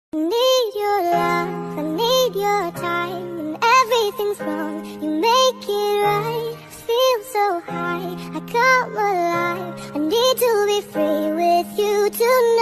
I need your love, I need your time. When everything's wrong, you make it right. I feel so high, I come alive. I need to be free with you tonight.